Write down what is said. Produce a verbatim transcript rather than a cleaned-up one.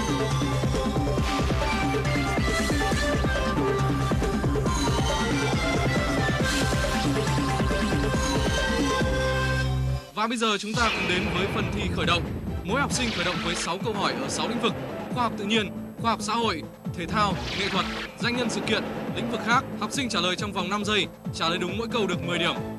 Và bây giờ chúng ta cùng đến với phần thi khởi động. Mỗi học sinh khởi động với sáu câu hỏi ở sáu lĩnh vực: khoa học tự nhiên, khoa học xã hội, thể thao, nghệ thuật, danh nhân sự kiện, lĩnh vực khác. Học sinh trả lời trong vòng năm giây, trả lời đúng mỗi câu được mười điểm.